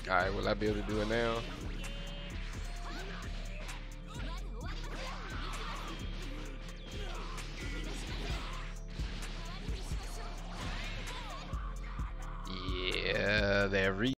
Alright, will I be able to do it now? Yeah, that